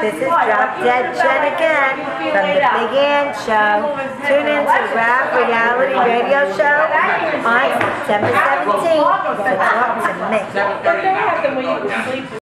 This is Drop Dead Jen again from the Big Ann Show. Tune in to Rap Reality Radio Show on September 17th to talk to me.